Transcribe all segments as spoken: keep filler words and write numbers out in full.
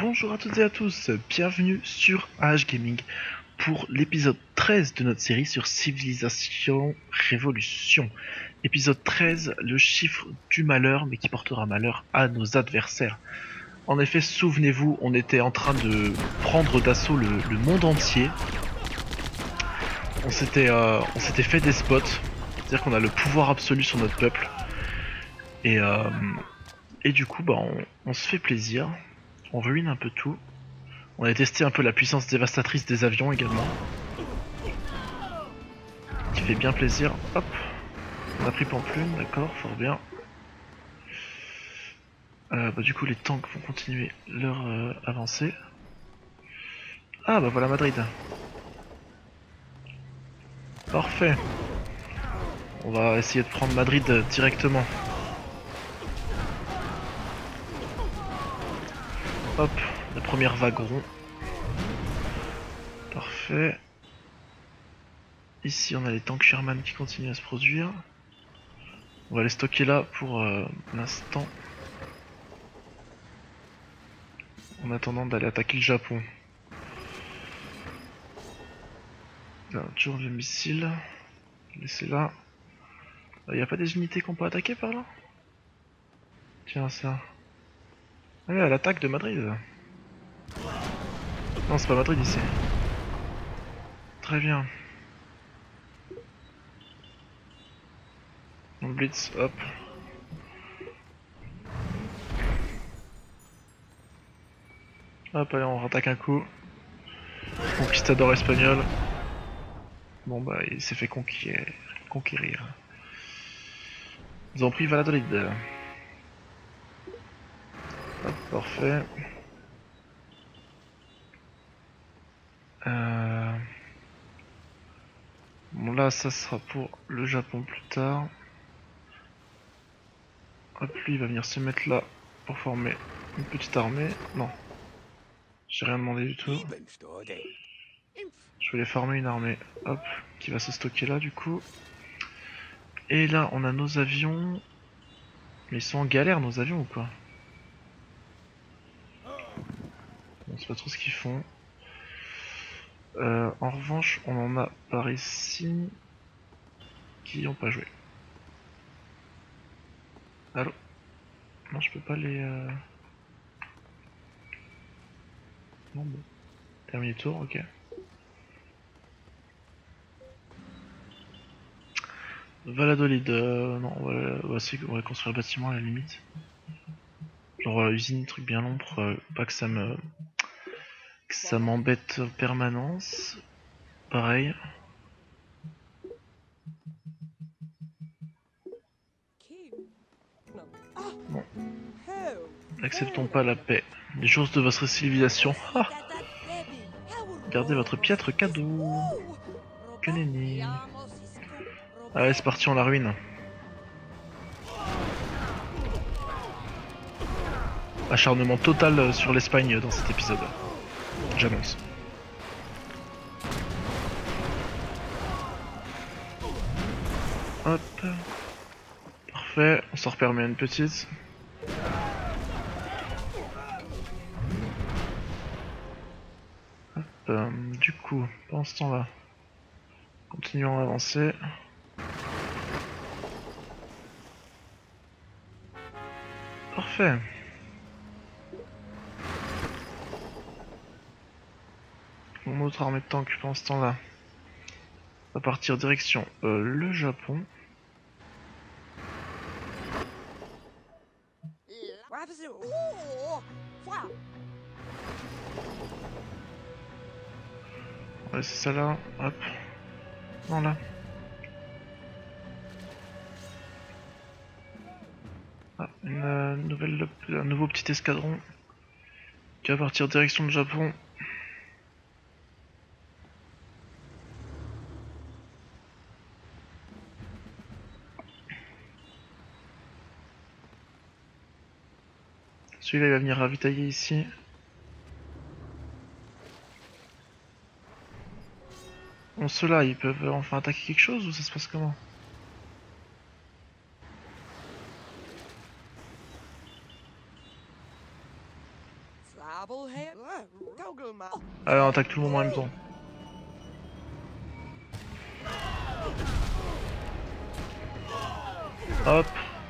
Bonjour à toutes et à tous, bienvenue sur A H Gaming pour l'épisode treize de notre série sur Civilisation Révolution. Épisode treize, le chiffre du malheur, mais qui portera malheur à nos adversaires. En effet, souvenez-vous, on était en train de prendre d'assaut le, le monde entier. On s'était euh, on s'était fait des spots, c'est-à-dire qu'on a le pouvoir absolu sur notre peuple. Et, euh, et du coup, bah, on, on se fait plaisir, on ruine un peu tout. On a testé un peu la puissance dévastatrice des avions également, qui fait bien plaisir. Hop, on a pris Pampelune, d'accord, fort bien. Euh, bah, du coup, les tanks vont continuer leur euh, avancée. Ah bah voilà Madrid. Parfait. On va essayer de prendre Madrid directement. Hop, la première vague rond. Parfait. Ici on a les tanks Sherman qui continuent à se produire. On va les stocker là pour euh, l'instant. En attendant d'aller attaquer le Japon. Là, toujours le missile. Laissez là. Il n'y a pas des unités qu'on peut attaquer par là? Tiens ça. Allez, à l'attaque de Madrid. Non, c'est pas Madrid ici. Très bien. On blitz, hop. Hop, allez, on rattaque un coup. Conquistador espagnol. Bon bah, il s'est fait conquérir. conquérir. Ils ont pris Valladolid. Hop, parfait. Euh... Bon là, ça sera pour le Japon plus tard. Hop, lui il va venir se mettre là pour former une petite armée. Non, j'ai rien demandé du tout. Je voulais former une armée, hop, qui va se stocker là du coup. Et là, on a nos avions. Mais ils sont en galère nos avions ou quoi? On sait pas trop ce qu'ils font. Euh, en revanche, on en a par ici qui n'ont pas joué. Allô? Non, je peux pas les... Euh... Non, bon. Terminé le tour, ok. Valladolid, euh, non, on va, on, va, on va construire le bâtiment à la limite. Genre euh, usine, truc bien long pour euh, pas que ça me... que ça m'embête en permanence. Pareil. Bon. N'acceptons pas la paix. Les choses de votre civilisation. Ah, gardez votre piètre cadeau. Que nenni. Allez, c'est parti, on la ruine. Acharnement total sur l'Espagne dans cet épisode. J'annonce. Hop. Parfait, on s'en repermet une petite. Hop, euh, du coup, pendant ce temps-là, continuons à avancer. Parfait. Mon autre armée de tank pendant ce temps-là va partir direction euh, le Japon. Ouais, c'est ça là, hop. Non là. Ah, une euh, nouvelle, un nouveau petit escadron qui va partir direction le Japon. Celui-là il va venir ravitailler ici. Bon, ceux-là ils peuvent enfin attaquer quelque chose ou ça se passe comment? Allez, on attaque tout le monde en même temps. Hop.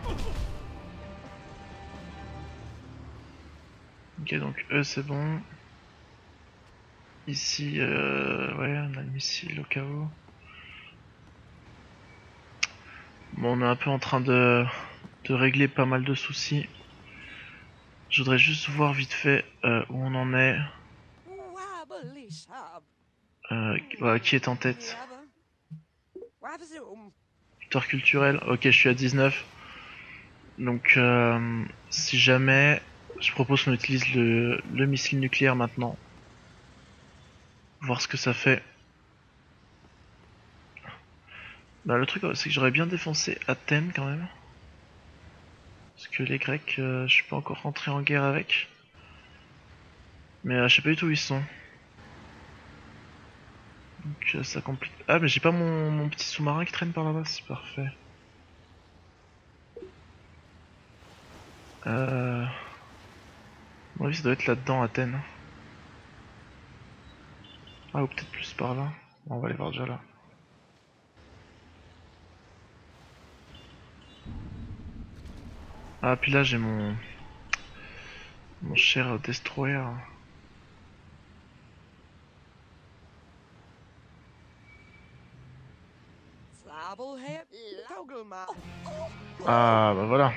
Ok, donc eux c'est bon. Ici, euh, ouais, on a le missile au cas où. Bon, on est un peu en train de, de régler pas mal de soucis. Je voudrais juste voir vite fait euh, où on en est. Euh, voilà, qui est en tête. Victoire culturelle, ok, je suis à dix-neuf. Donc, euh, si jamais, je propose qu'on utilise le, le missile nucléaire maintenant. Voir ce que ça fait. Bah, le truc, c'est que j'aurais bien défoncé Athènes quand même. Parce que les Grecs, euh, je suis pas encore rentré en guerre avec. Mais euh, je sais pas du tout où ils sont. Donc euh, ça complique. Ah, mais j'ai pas mon, mon petit sous-marin qui traîne par là-bas, c'est parfait. Euh... À mon avis, ça doit être là-dedans, Athènes. Ah, ou peut-être plus par là. Bon, on va aller voir déjà là. Ah, puis là, j'ai mon... Mon cher destroyer. Ah, bah voilà.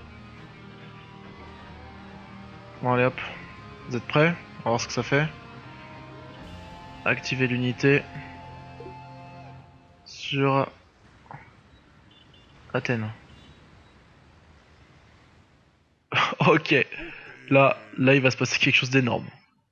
Bon, allez hop. Vous êtes prêts? On va voir ce que ça fait. Activer l'unité. Sur Athènes. Ok. Là, là, il va se passer quelque chose d'énorme.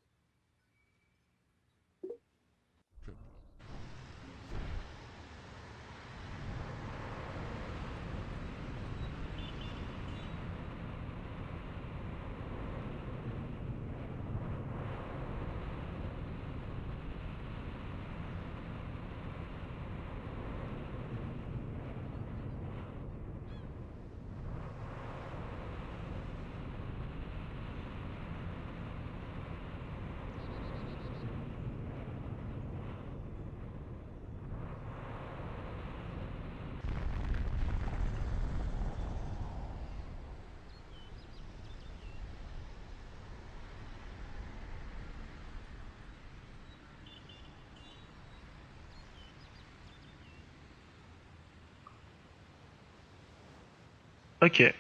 Ok.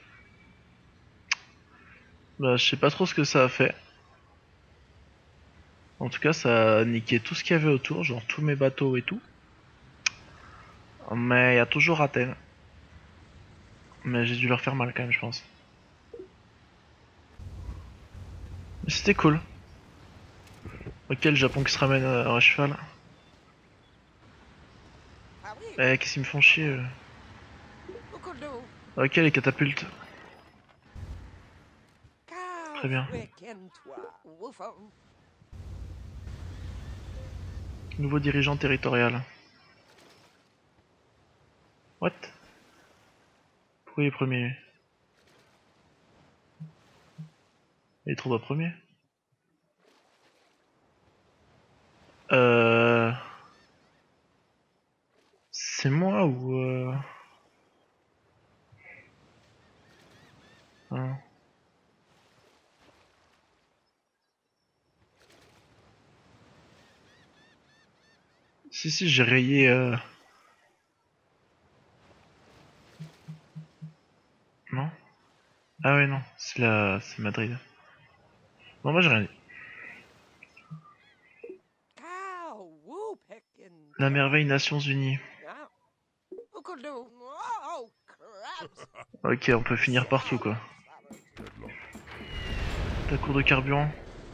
Bah, je sais pas trop ce que ça a fait. En tout cas, ça a niqué tout ce qu'il y avait autour, genre tous mes bateaux et tout. Mais il y a toujours Athènes. Mais j'ai dû leur faire mal quand même, je pense. Mais c'était cool. Ok, le Japon qui se ramène à, à cheval. Eh, qu'est-ce qu'ils me font chier eux. Ok, les catapultes. Très bien. Nouveau dirigeant territorial. What? Pourquoi il est premier? Il est trop bas premier. Euh... C'est moi ou... Euh... Hein. Si, si, j'ai rayé... Euh... Non? Ah ouais, non, c'est la... c'est Madrid. Non, moi j'ai rien dit. La merveille Nations Unies. Ok, on peut finir partout quoi. Ta cour de carburant.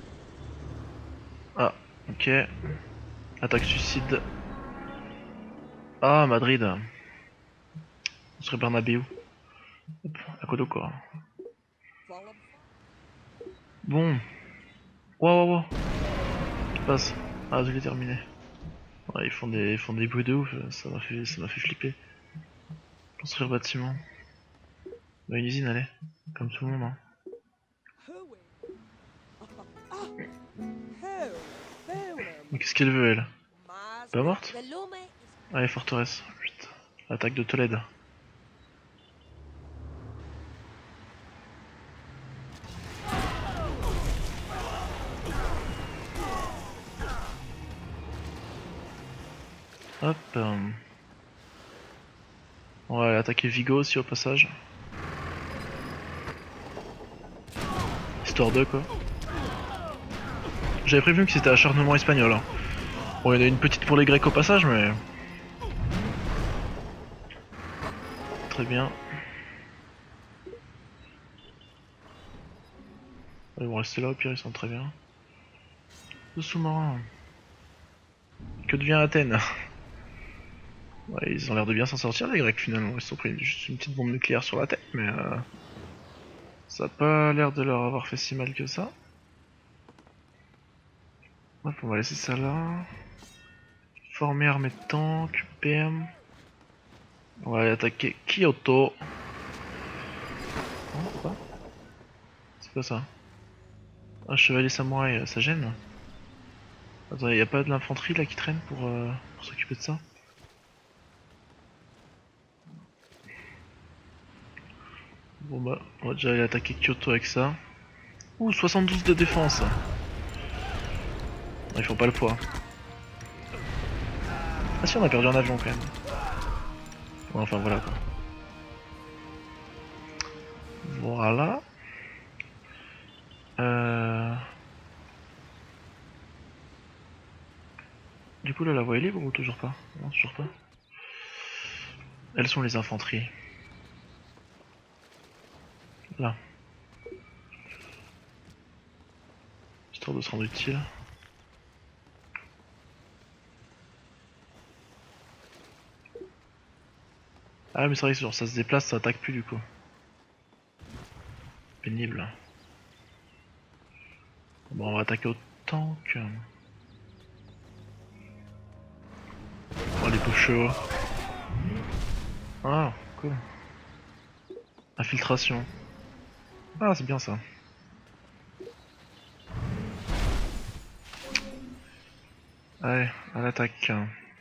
Ah, ok. Attaque suicide. Ah, Madrid. On serait Bernabéu. Hop, à côté quoi. Bon. Wow, wow, wow. Qu'est-ce qui passe? Ah, je l'ai terminé. Ouais, ils font des, ils font des bruits de ouf, ça m'a fait, ça m'a fait flipper. Construire bâtiment. Bah, une usine, allez. Comme tout le monde, hein. Qu'est-ce qu'elle veut, elle? Pas morte? Allez, forteresse. Putain. Attaque de Tolède. Hop. Euh... On va aller attaquer Vigo aussi au passage. Histoire de quoi. J'avais prévenu que c'était acharnement espagnol. Hein. Bon, il y en a une petite pour les Grecs au passage, mais... Très bien. Ils vont rester là, au pire ils sont très bien. Le sous-marin. Que devient Athènes? Ouais, ils ont l'air de bien s'en sortir les Grecs finalement. Ils se sont pris juste une petite bombe nucléaire sur la tête, mais... Euh... Ça a pas l'air de leur avoir fait si mal que ça. Hop, on va laisser ça là. Former armée de tank, P M. On va aller attaquer Kyoto. Oh, quoi? C'est quoi ça? Un chevalier samouraï, ça gêne? Attends, y a pas de l'infanterie là qui traîne pour, euh, pour s'occuper de ça? Bon bah, on va déjà aller attaquer Kyoto avec ça. Ouh, soixante-douze de défense. Ils font pas le poids. Ah si, on a perdu un avion quand même. Ouais, enfin voilà quoi. Voilà. Euh... Du coup là la voie est libre ou toujours pas? Non, toujours pas. Elles sont les infanteries. Là. Histoire de se rendre utile. Ah mais c'est vrai que genre, ça se déplace, ça attaque plus du coup. Pénible. Bon, on va attaquer au tank. Oh les pauvres chevaux. Ah, cool. Infiltration. Ah, c'est bien ça. Allez, à l'attaque.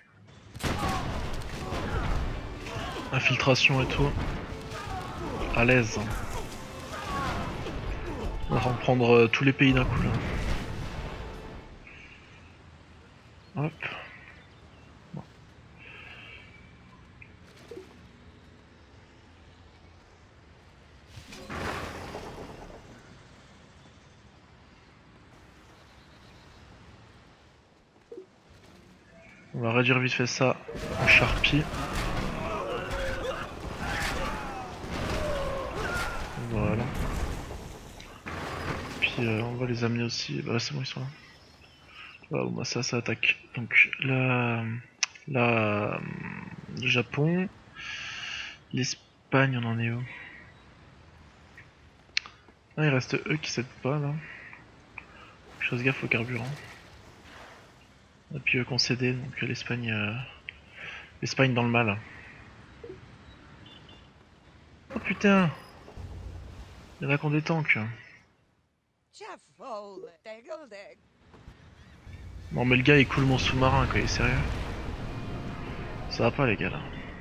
Infiltration et tout. À l'aise. On va reprendre euh, tous les pays d'un coup là. Hop. Bon. On va réduire vite fait ça en charpie. Voilà. Puis euh, on va les amener aussi. Bah c'est bon, ils sont là. Voilà, bon, bah, ça, ça attaque. Donc là, là, le Japon, l'Espagne, on en est où? Ah, il reste eux qui cèdent pas là. Je fasse gaffe au carburant. Et puis eux concédé, donc l'Espagne, euh, l'Espagne dans le mal. Oh putain! Il y en a qui ont des tanks. Bon mais le gars il coule mon sous-marin quoi, il est sérieux? Ça va pas les gars là.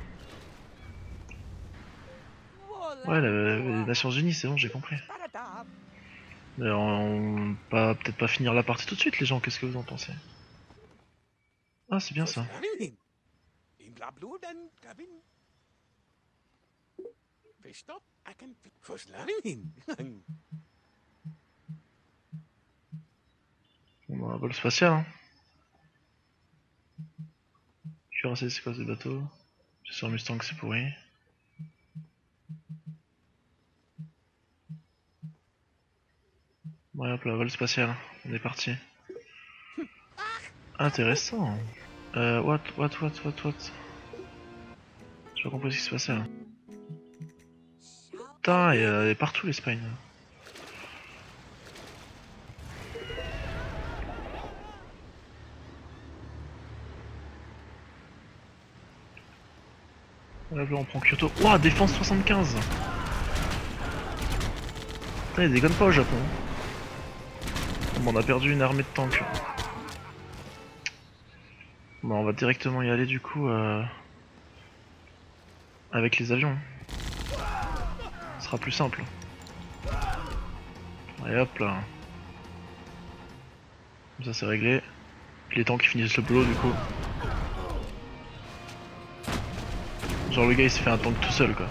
Ouais, la, les Nations Unies c'est bon, j'ai compris. Mais on va peut-être pas finir la partie tout de suite les gens, qu'est-ce que vous en pensez? Ah c'est bien ça. On a un vol spatial hein. Cuirassé c'est quoi ce bateau? C'est sur Mustang c'est pourri. Ouais hop là, vol spatial, on est parti. Intéressant. Euh, what, what, what, what, what? J'ai pas compris ce qui se passait là. Putain, il y a partout l'Espagne. Là, là on prend Kyoto. Ouah, défense soixante-quinze. Putain, ils déconnent pas au Japon. Bon, on a perdu une armée de tanks. on va directement y aller du coup euh, avec les avions. Ce sera plus simple. Et hop là. Comme ça c'est réglé. Puis les tanks qui finissent le boulot du coup. Genre le gars il se fait un tank tout seul quoi.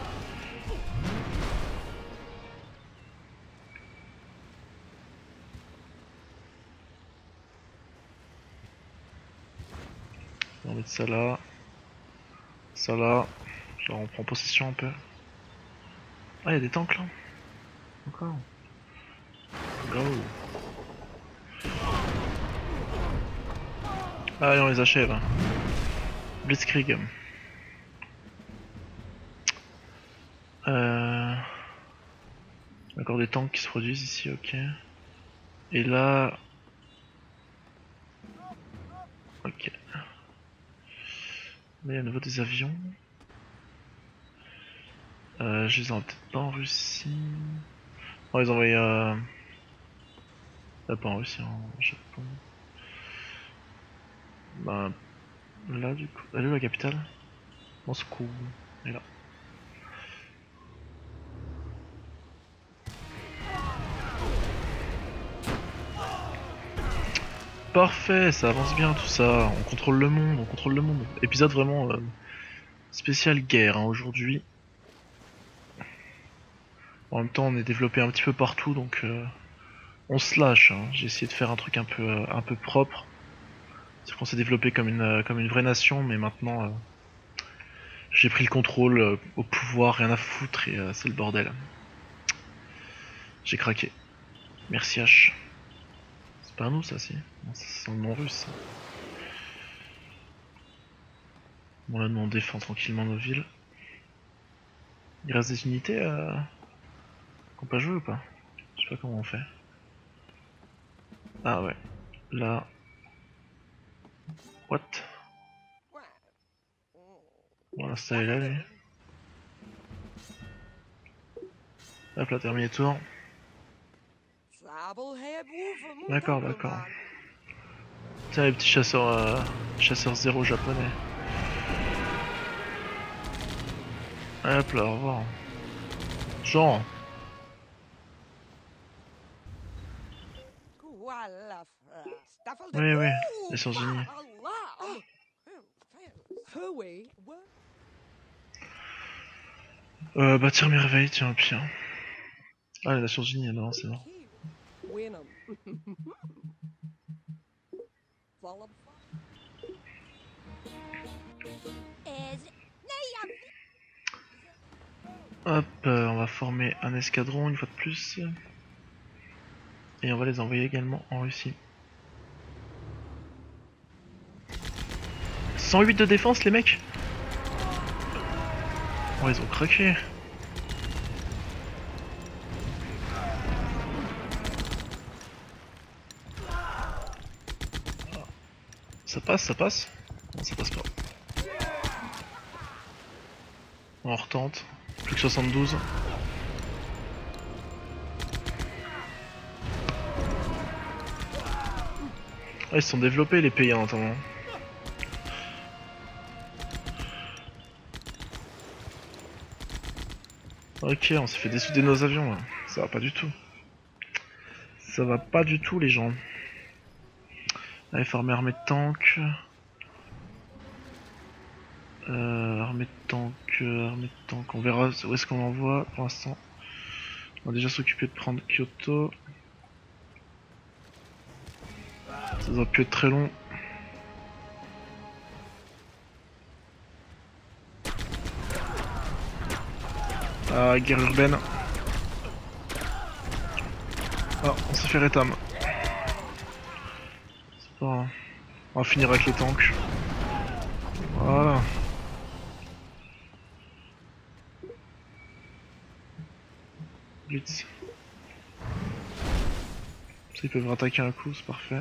On va mettre ça là. Ça là. Genre on prend possession un peu. Ah y'a des tanks là. Encore. Go. Allez on les achève. Blitzkrieg. Euh... Encore des tanks qui se produisent ici, ok. Et là... Ok. Là il y a à nouveau des avions. Euh, je les envoie peut-être pas en Russie. On va les envoyer euh... là, pas en Russie, en Japon. Bah... Là du coup... Elle est où la capitale? Moscou. Elle est là. Parfait, ça avance bien tout ça, on contrôle le monde, on contrôle le monde. Épisode vraiment euh, spécial guerre hein, aujourd'hui. En même temps on est développé un petit peu partout donc euh, on se lâche. Hein. J'ai essayé de faire un truc un peu, euh, un peu propre. C'est qu'on s'est développé comme une, euh, comme une vraie nation mais maintenant euh, j'ai pris le contrôle euh, au pouvoir, rien à foutre et euh, c'est le bordel. J'ai craqué. Merci H. C'est pas à nous ça si. C'est un nom russe. Bon là nous on défend tranquillement nos villes. Il reste des unités euh... qu'on peut jouer ou pas? Je sais pas comment on fait. Ah ouais. Là. What? On va l'installer là lui. Hop là, terminé tour. D'accord, d'accord. Tiens les petits chasseurs euh... chasseurs zéro japonais. Hop là, au revoir. Genre. Oui, oui, les Nations Unies. Euh, bâtir merveille, tiens, au pire. Ah, les Nations Unies, non, c'est bon. Hop, euh, on va former un escadron une fois de plus. Et on va les envoyer également en Russie. cent huit de défense les mecs. Oh ils ont craqué. Ça passe, ça passe? Non ça passe pas. On retente. Plus que soixante-douze. Ah, ils se sont développés les pays en attendant. Ok, on s'est fait dessouder nos avions là. Ça va pas du tout. Ça va pas du tout les gens. Allez, former armée de tanks. Euh, armée de tanks, euh, armée de tanks. On verra où est-ce qu'on envoie pour l'instant. On va déjà s'occuper de prendre Kyoto. Ça doit plus être très long. Ah, guerre urbaine. Ah, on s'est fait rétam. C'est pas... On va finir avec les tanks. Voilà. Blitz. Ça, ils peuvent rattaquer un coup, c'est parfait.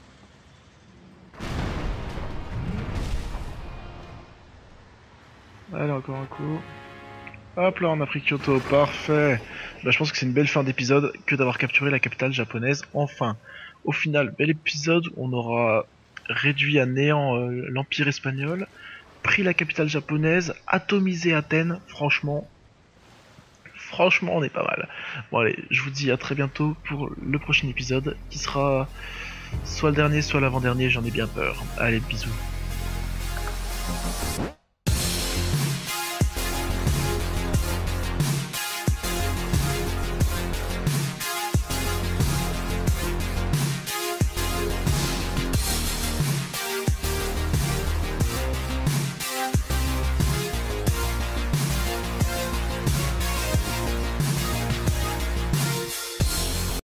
Allez, encore un coup. Hop là, on a pris Kyoto, parfait. Bah, je pense que c'est une belle fin d'épisode que d'avoir capturé la capitale japonaise, enfin. Au final, bel épisode, on aura réduit à néant euh, l'Empire espagnol, pris la capitale japonaise, atomisé Athènes, franchement, franchement on est pas mal. Bon allez, je vous dis à très bientôt pour le prochain épisode, qui sera soit le dernier, soit l'avant-dernier, j'en ai bien peur. Allez, bisous.